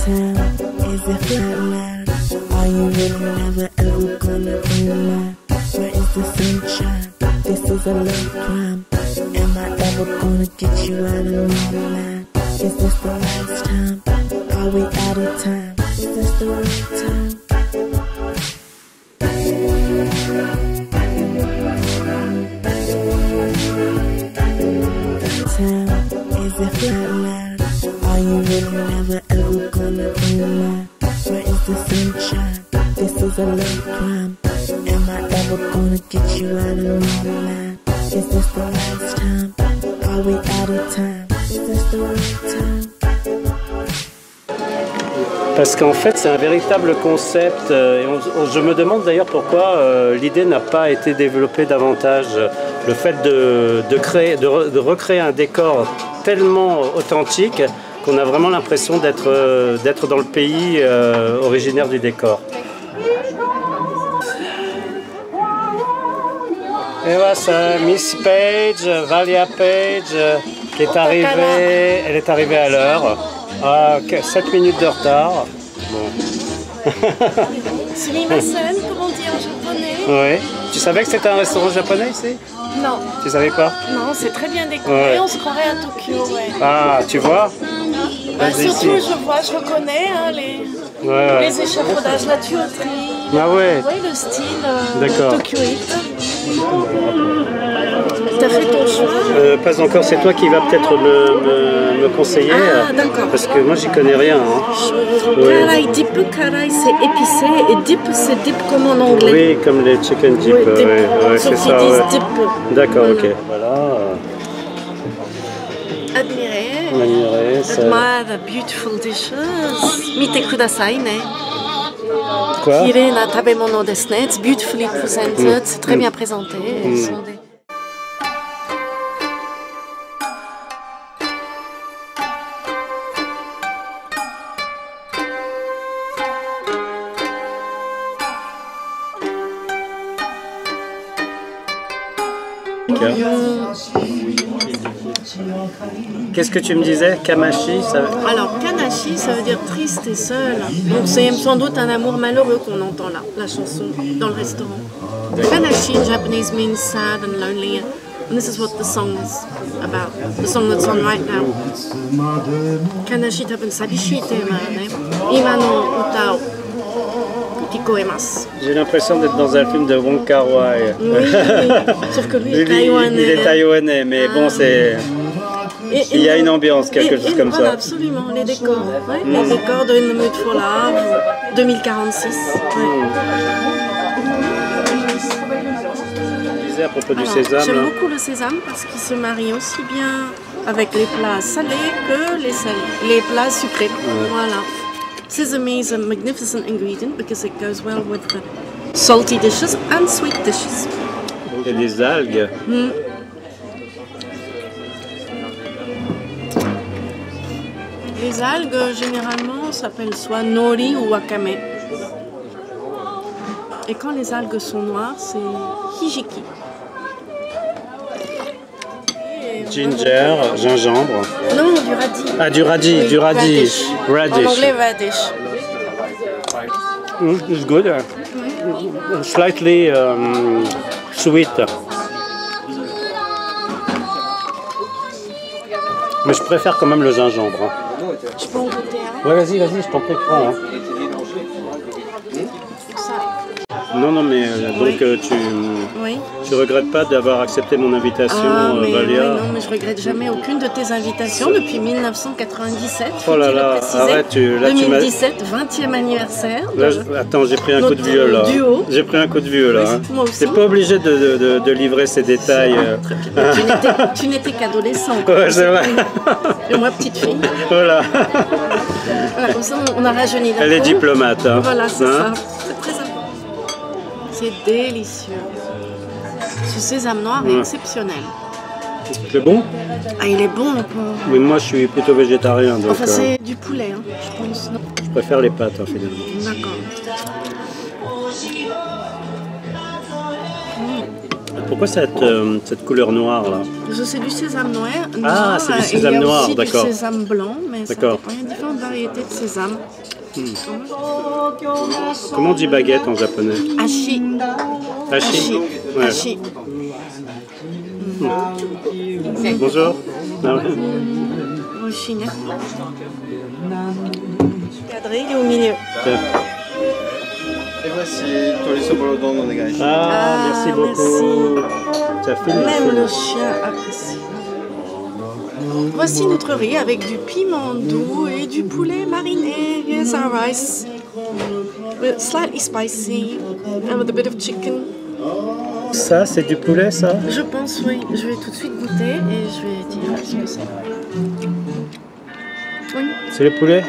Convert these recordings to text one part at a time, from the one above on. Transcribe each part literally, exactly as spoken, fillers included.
town? Is it flatland? Are you really never ever gonna be mine? Where is the sunshine? This is a love crime. Am I ever gonna get you out of my mind? Is this the last time? Are we out of time? Is this the right time? Town, is it flatland? Are you really never ever gonna be mine? Where is the sunshine? This is a love crime. Am I ever gonna get you out of my mind? Is this the last time? Are we out of time? Is this the right time? Parce qu'en fait c'est un véritable concept euh, et on, on, je me demande d'ailleurs pourquoi euh, l'idée n'a pas été développée davantage. Le fait de, de, créer, de, re, de recréer un décor tellement authentique qu'on a vraiment l'impression d'être euh, d'être dans le pays euh, originaire du décor. Et voilà ça, Miss Page, Valia Page, qui est arrivée, elle est arrivée à l'heure, à sept minutes de retard. Bon. Sumimasen, comme on dit en japonais. Oui. Tu savais que c'était un restaurant japonais ici? Non. Tu savais pas? Non, c'est très bien décoré, ouais. On se croirait à Tokyo, ouais. Ah, tu vois? Bah, surtout, je vois, je reconnais hein, les, ouais, ouais. les échafaudages, la tuyauterie. Ah ouais? Oui, le style euh, tokyoïte. T'as fait ton choix? euh, Pas encore, c'est toi qui vas peut-être me, me, me conseiller. Ah, d'accord. Parce que moi, j'y connais rien. Hein. Karai dip, karai c'est épicé et dip c'est dip comme en anglais. Oui, comme les chicken dip. Oui, dip. Ouais, ouais, c'est ça. Ouais. Dip. D'accord, voilà. Ok. Voilà. Admirer. Admirer. Admire the beautiful dishes. Mite kudasai ne. Quoi? Kirei na tabemono desu ne. It's beautifully presented. Mm. C'est très mm. bien présenté. Mm. Ils sont des... Qu'est-ce que tu me disais? Kamashi ça... Alors, Kanashi, ça veut dire triste et seul. Donc, c'est sans doute un amour malheureux qu'on entend là, la chanson, dans le restaurant. Kanashi in Japanese means sad and lonely. And this is what the song is about. The song that's on right now. Kanashi tabun sabishi tema ne. Ima no uta o kikoemasu. J'ai l'impression d'être dans un film de Wong Kar-wai. Oui, oui. Sauf que lui est taïwanais. Il est taïwanais, mais ah. bon, c'est... Et, il y a une ambiance, quelque et, chose et, comme voilà, ça. Absolument, les décors. Ouais, mm. Les décors de In the Mood for Love, deux mille quarante-six. Ouais. Mm. Tu disais à propos du Alors, sésame. J'aime beaucoup le sésame parce qu'il se marie aussi bien avec les plats salés que les, salés, les plats sucrés. Ouais. Voilà. Sesame is a magnificent ingredient because it goes well with the salty dishes and sweet dishes. Il y a des algues. Mm. Les algues, généralement, s'appellent soit nori ou wakame. Et quand les algues sont noires, c'est hijiki. Ginger, gingembre. Non, du radis. Ah, du radis, oui, du radish. Radish. En anglais, radish. Mm, it's good. Mm. Slightly um, sweet. Mais je préfère quand même le gingembre. Hein. Je peux en goûter un? Ouais, vas-y, vas-y, je t'en prie, prends. Hein. Non, non, mais euh, donc oui. euh, tu, oui. tu regrettes pas d'avoir accepté mon invitation, ah, mais, Valia? Oui, non, mais je regrette jamais aucune de tes invitations depuis mille neuf cent quatre-vingt-dix-sept. Oh là là, arrête, tu, là, deux mille dix-sept, vingtième anniversaire. Là, je, attends, j'ai pris un coup de vieux là. J'ai pris un coup de vieux là. Oui, moi aussi. T'es pas obligé de, de, de, de livrer ces détails. Ah, très bien. Tu n'étais qu'adolescent. Ouais, c'est vrai. Et moi, petite fille. Voilà. Voilà, comme ça, on a rajeuni la Elle peau. est diplomate. Hein. Voilà, c'est hein? ça. C'est très important. C'est délicieux. Ce sésame noir est ouais. exceptionnel. C'est bon? Ah, il est bon le pain. Mais moi, je suis plutôt végétarien. Donc, enfin, c'est euh, du poulet, hein, je pense. Non. Je préfère les pâtes, hein, finalement. D'accord. Mmh. Pourquoi cette, euh, cette couleur noire là? Parce que c'est du sésame noir. Ah, c'est du sésame et noir, il y a d'accord. aussi du sésame blanc, mais ça D'accord. dépend. Il y a différentes variétés de sésame. Hmm. Comment on dit baguette en japonais? Hashi. Hashi. Ouais. Hashi. Hmm. Bonjour. Ah ouais. Hashi, né? Cadré, il est au milieu. Et voici Toriso Bolodon no negai. Ah, Ah, merci beaucoup. Tu as filmé. Même le chien apprécie. Voici notre riz avec du piment doux et du poulet mariné. Here's our rice. With slightly spicy and with a bit of chicken. Ça, c'est du poulet, ça? Je pense, oui. Je vais tout de suite goûter et je vais dire ce que c'est. Oui. C'est le poulet?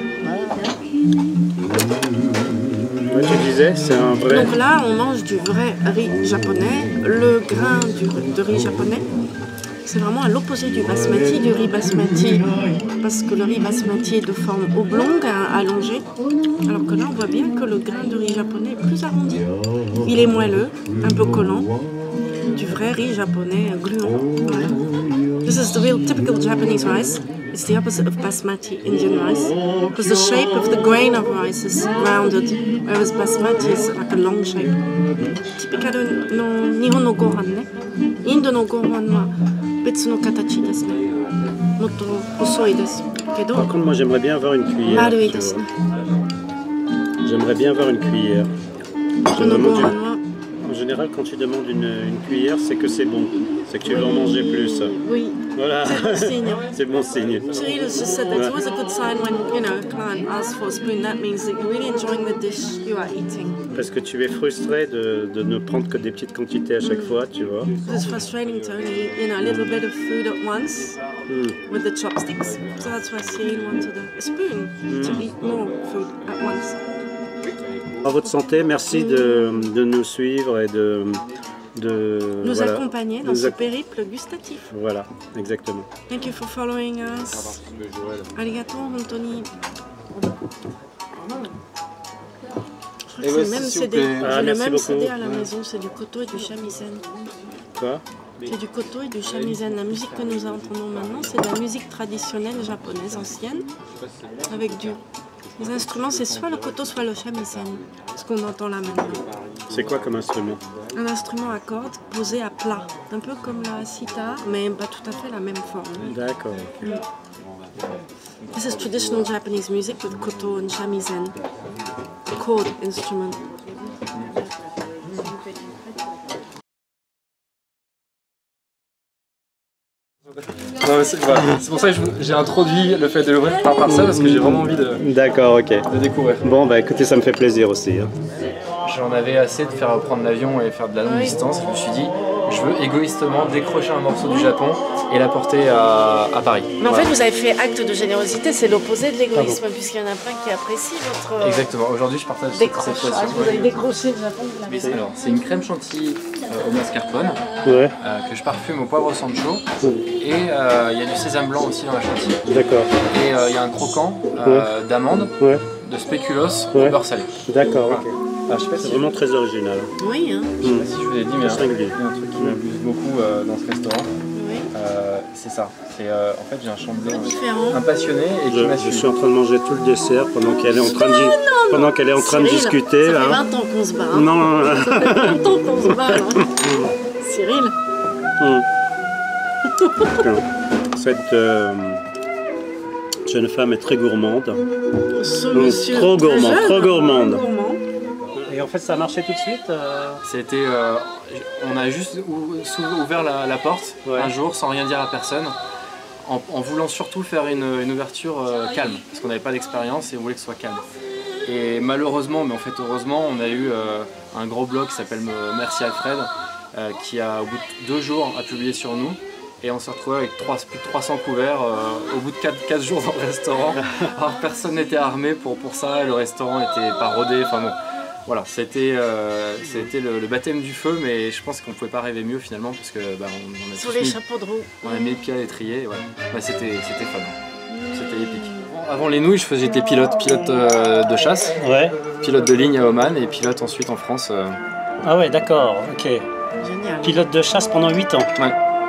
Ouais, tu disais, c'est un vrai. Donc là, on mange du vrai riz japonais. Le grain du, de riz japonais, c'est vraiment à l'opposé du basmati, du riz basmati, parce que le riz basmati est de forme oblongue, hein, allongée, alors que là, on voit bien que le grain de riz japonais est plus arrondi. Il est moelleux, un peu collant, du vrai riz japonais gluant. Ouais. This is the real typical Japanese rice. It's the opposite of basmati Indian rice, because the shape of the grain of rice is rounded, whereas basmati is like a long shape. Typical no Nihon no gohan ne. Indo no gohan wa betsu no katachi desu ne. Motto hosoi desu. Kedo Par contre, moi, j'aimerais bien avoir une cuillère. marui tu desu vois. ne. J'aimerais bien avoir une cuillère. Je No demande une- gohan wa. En général, quand tu demandes une, une cuillère, c'est que c'est bon. C'est que tu veux en manger plus. Oui. Voilà. C'est bon signe. C'est bon signe. Cyril has just said that it's always a good sign when, you know, a client asks for a spoon. That means that you're really enjoying the dish you are eating. Parce que tu es frustré de, de ne prendre que des petites quantités à chaque fois, tu vois. It's frustrating to only eat, you know, a little bit of food at once Hmm. with the chopsticks. So that's why Cyril wanted a, a spoon to eat more food at once. À votre santé, merci de, de nous suivre et de, de Nous voilà. accompagner dans Nous ce ac- périple gustatif. Voilà, exactement. Thank you for following us. Arigato, hontoni. Je crois que Et c'est le voici, même s'il C D. vous plaît. Ah, J'ai le merci même beaucoup. C D à la maison, c'est du koto et du shamisen. Quoi? C'est du koto et du shamisen. La musique que nous entendons maintenant, c'est de la musique traditionnelle japonaise ancienne, avec du... Les instruments, c'est soit le koto, soit le shamisen, ce qu'on entend là maintenant. C'est quoi comme instrument? Un instrument à cordes posé à plat, un peu comme la sitar, mais pas tout à fait la même forme. D'accord. This is traditional Japanese music with koto and shamisen, chord instrument. Non, mais C'est voilà. C'est pour ça que je vous- j'ai introduit le fait de l'ouvrir par, par ça, parce que j'ai vraiment envie de, D'accord, ok. de découvrir. Bon, bah écoutez, ça me fait plaisir aussi. hein. J'en avais assez de faire prendre l'avion et faire de la longue Oui. distance. Je me suis dit, je veux égoïstement décrocher un morceau du Japon et l'apporter à, à Paris. Mais en Voilà. fait, vous avez fait acte de générosité, c'est l'opposé de l'égoïsme, puisqu'il y en a plein qui apprécient votre Exactement. Aujourd'hui, je partage cette, cette décrochage. fois-ci. Vous avez décroché le Japon, vous l'avez fait. Alors, c'est une crème chantilly euh, au mascarpone Ouais, euh, que je parfume au poivre sancho. Et euh, il y a du sésame blanc aussi dans la chantilly. d'accord. Et euh, il y a un croquant euh, d'amande, Ouais, de spéculoos Ouais. au beurre salé. d'accord, ok. Ah, je sais pas C'est si vraiment très original. Oui, hein. Je sais pas si je vous l'ai dit, mais il y a un- Singulier. il y a un truc qui m'amuse beaucoup euh, dans ce restaurant. Oui. Euh, c'est ça. C'est euh, en fait j'ai un champion Différent. un passionné et qui Je, m'a je suivi. suis en train de manger tout le dessert pendant qu'elle est en train de, di- pendant qu'elle est en train de Cyril, discuter. Ça là, fait hein. vingt ans qu'on se bat. Hein. Non, non, non. Ça fait vingt ans qu'on se bat, là. Cyril. Cette euh, jeune femme est très gourmande. Ce Mmh, monsieur trop très gourmand, jeune, trop gourmande. gourmand. Et en fait, ça a marché tout de suite euh C'était, euh, on a juste ou- sou- ouvert la, la porte Ouais. un jour sans rien dire à personne, en, en voulant surtout faire une, une ouverture euh, calme, parce qu'on n'avait pas d'expérience et on voulait que ce soit calme. Et malheureusement, mais en fait heureusement, on a eu euh, un gros blog qui s'appelle euh, Merci Alfred, euh, qui a au bout de deux jours a publié sur nous. Et on s'est retrouvé avec trois- plus de trois cents couverts euh, au bout de quatre jours dans le restaurant. Alors personne n'était armé pour, pour ça, le restaurant était pas rodé, enfin bon. Voilà, c'était euh, c'était le, le baptême du feu, mais je pense qu'on pouvait pas rêver mieux finalement, parce que bah, on, on a Sur tous les mis, chapeaux de roue. on a mis le pied à l'étrier, et voilà. Bah, c'était c'était fun, c'était épique. Avant les nouilles, je faisais j'étais pilote, pilote euh, de chasse, Ouais. pilote de ligne à Oman et pilote ensuite en France. euh. Ah ouais, d'accord, ok. Génial. Pilote de chasse pendant huit ans. Ouais.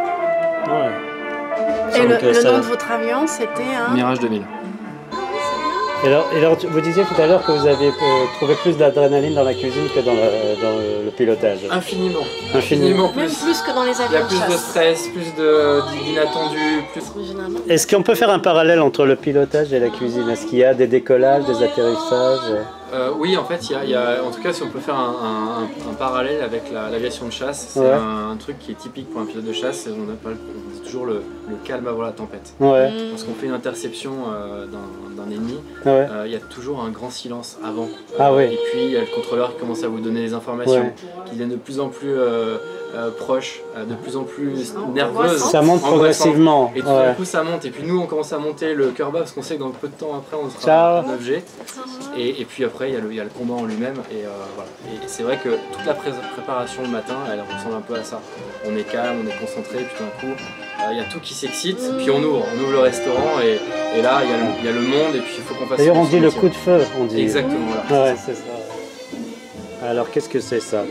Ouais. Et le, Donc, euh, le ça nom va. de votre avion, c'était un... Mirage deux mille. Et alors, et alors, tu- vous disiez tout à l'heure que vous avez euh, trouvé plus d'adrénaline dans la cuisine que dans le, dans le, le pilotage. Infiniment. Infiniment. Même plus que dans les Il y a avions de plus de chasse. stress, plus de- d'inattendu, plus... Originalement. Est-ce qu'on peut faire un parallèle entre le pilotage et la cuisine? Est-ce qu'il y a des décollages, des atterrissages? Euh, oui, en fait, il y a, il y a- en tout cas, si on peut faire un, un- un- un parallèle avec la- l'aviation de chasse, c'est Ouais. un, un truc qui est typique pour un pilote de chasse, c'est on appelle on dit toujours le, le calme avant la tempête. Ouais, Mm. Lorsqu'on fait une interception euh, d'un d'un ennemi, ouais. euh, il y a toujours un grand silence avant. Ah Euh, oui. Et puis il y a le contrôleur qui commence à vous donner des informations, Ouais. qui deviennent de plus en plus euh, euh, proches, euh, de plus en plus nerveuses. Angoissantes. Ça monte Angoissant. progressivement. Et tout Ouais. d'un coup ça monte, et puis nous on commence à monter le cœur bas parce qu'on sait que dans peu de temps après on sera Ciao. un objet. Et, et puis après il y, a le- il y a le combat en lui-même. Et, euh, voilà. Et c'est vrai que toute la pré- préparation le matin elle ressemble un peu à ça. On est calme, on est concentré, puis tout d'un coup euh, il y a tout qui s'excite, puis on ouvre, on ouvre le restaurant et, et là il y, a le- il y a le monde et puis il faut qu'on fasse. D'ailleurs, on son dit le métier. coup de feu. On dit. Exactement, voilà. Ouais, c'est ça. Alors, qu'est-ce que c'est ça?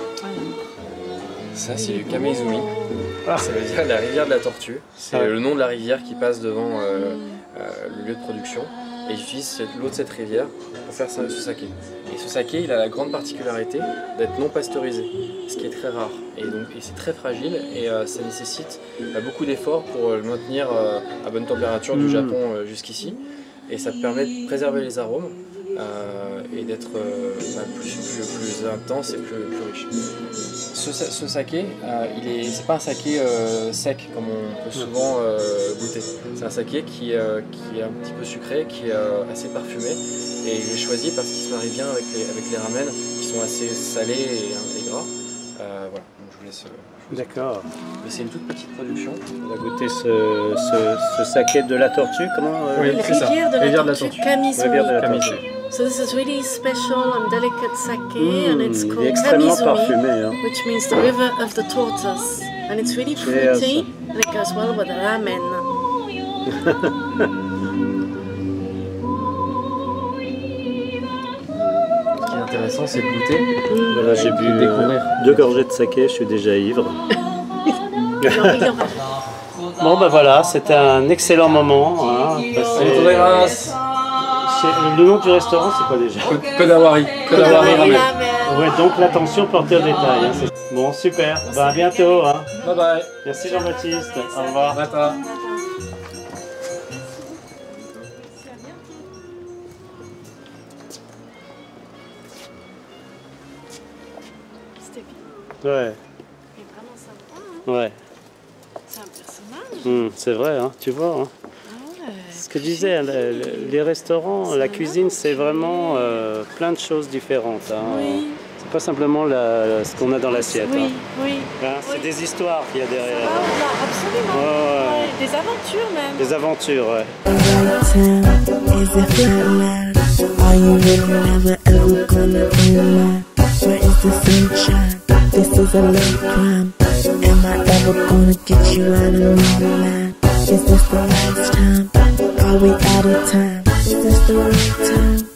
Ça, c'est du Kameizumi. Ah. Ça veut dire la rivière de la tortue. C'est Ah. le nom de la rivière qui passe devant euh, euh, le lieu de production. Et ils utilisent cette- l'eau de cette rivière pour faire ce, ce saké. Et ce saké, il a la grande particularité d'être non pasteurisé, ce qui est très rare. Et donc, et c'est très fragile et euh, ça nécessite euh, beaucoup d'efforts pour le maintenir euh, à bonne température du Mm. Japon euh, jusqu'ici. Et ça te permet de préserver les arômes euh, et d'être euh, bah, plus, plus, plus intense et plus, plus riche. Ce, sa- ce saké, euh, il est, c'est pas un saké euh, sec comme on peut souvent euh, goûter. C'est un saké qui, euh, qui est un petit peu sucré, qui est euh, assez parfumé. Et je l'ai choisi parce qu'il se marie bien avec les, avec les ramen qui sont assez salés et, et gras. Euh, voilà, donc je vous laisse. je vous laisse- D'accord. Mais c'est une toute petite production. On va goûter ce, ce, ce saké de la tortue. Comment euh, Oui. La c'est ça. rivière de la Rivière de la tortue, tortue. Kamizumi. Rivière de la Camille. tortue. So this is really special and delicate sake, Mm, and it's il est called extrêmement Kamizumi, parfumé. Hein. which means the river of the tortoise. And it's really Cheers. fruity, and it goes well with the ramen. Ce qui est intéressant, c'est de goûter. Voilà, j'ai bu de euh, découvrir. deux gorgées de saké, je suis déjà ivre. Il en- il en rajoute. Bon ben voilà, c'était un excellent moment. Hein, passé- Grâce. Chez- Le nom du restaurant, c'est quoi déjà? Kodawari. Kodawari ramen. Ouais, donc l'attention portée au détail. Hein, c'est- bon, super. Ben, à bientôt. Hein. Bye bye. Merci Jean-Baptiste. Au revoir. Mata. C'était bien. Ouais, Il est vraiment sympa. Hein. ouais. C'est un personnage. Hum, c'est vrai, hein, tu vois. Hein. Ah ouais. Ce que je disais, le- le- les restaurants, la cuisine, c'est vraiment euh, plein de choses différentes. Hein. Oui, C'est pas simplement la- ce qu'on a dans l'assiette. oui, Hein. oui. Hein, c'est Oui. des histoires qu'il y a Ah, derrière. là, absolument. Ouais, ouais. Ouais, des aventures même. Des aventures, ouais. The right time is it flatline? Are you really never ever gonna be mine? Where is the sunshine? This is a love crime. Am I ever gonna get you out of my mind? Is this the last time? Are we out of time? Is this the right time?